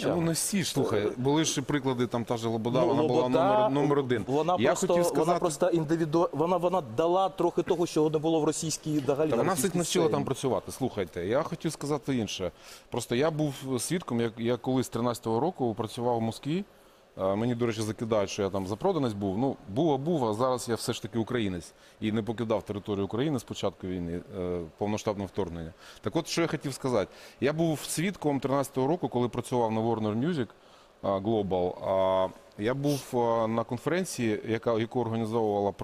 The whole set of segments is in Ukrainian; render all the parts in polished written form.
глядачами. Ну, не всі ж, слухай, були ж приклади, там та же Лобода, Ну, вона була Лобода, номер один. Вона Я просто, хотів сказати, вона просто вона дала трохи того, чого не було в російській взагалі. та на вона російській всіх навчила сцені. там працювати. Слухайте, я хотів сказати інше. Просто я був свідком, я колись з 13-го року працював в Москві. Мені, до речі, закидають, що я там запроданець був. Ну, був, а зараз я все ж таки українець. І не покидав територію України з початку війни, повноштабного вторгнення. Так от, що я хотів сказати. Я був свідком 13-го року, коли працював на Warner Music Global. Я був на конференції, яку організовувала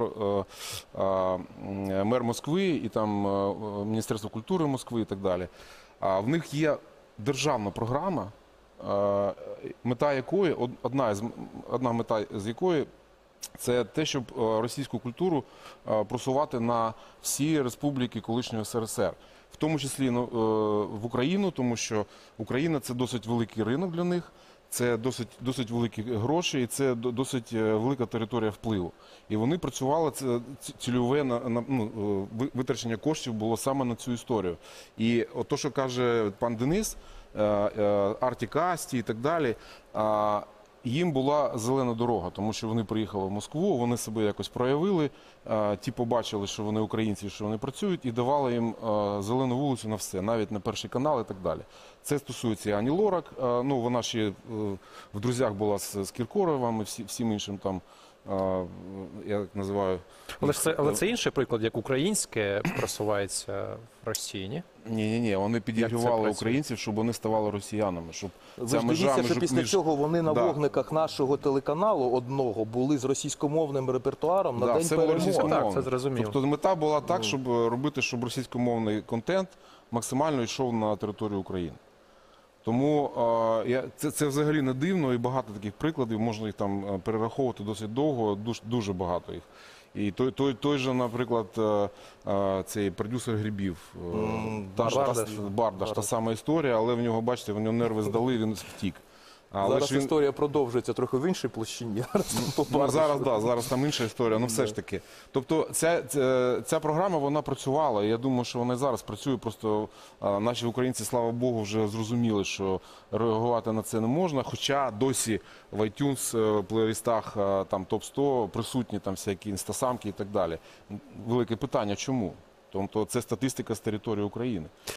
мер Москви і там Міністерство культури Москви і так далі. В них є державна програма, мета якої, одна мета з якої це те, щоб російську культуру просувати на всі республіки колишнього СРСР. В тому числі в Україну, тому що Україна – це досить великий ринок для них, це досить великі гроші і це досить велика територія впливу. І вони працювали, цільове витрачення коштів було саме на цю історію. І от то, що каже пан Денис, Артік Асті і так далі, їм була зелена дорога, тому що вони приїхали в Москву, вони себе якось проявили, ті побачили, що вони українці, що вони працюють, і давали їм зелену вулицю на все, навіть на Перший канал і так далі. Це стосується і Ані Лорак, ну вона ще в друзях була з Кіркоровим і всім іншим там, я називаю... Але це інший приклад, як українське просувається в Росії, ні? Ні, вони підігрівали українців, щоб вони ставали росіянами. Щоб Ви ж дивіться, що після цього вони на вогниках нашого телеканалу одного були з російськомовним репертуаром на День Перемоги. Так, це зрозуміло. Тобто мета була так, щоб робити, щоб російськомовний контент максимально йшов на територію України. Тому це взагалі не дивно і багато таких прикладів, можна їх там перераховувати досить довго, дуже багато їх. І той же, наприклад, цей продюсер Грибів, Бардаш, та сама історія, але в нього, бачите, в нього нерви здали, він втік. Зараз історія продовжується трохи в іншій площині. Зараз там інша історія, все ж таки. Тобто ця програма, вона працювала, і я думаю, що вона і зараз працює, просто наші українці, слава Богу, вже зрозуміли, що реагувати на це не можна, хоча досі в iTunes, плейлистах, там топ-100 присутні там всякі інстасамки і так далі. Велике питання, чому? Тобто це статистика з території України.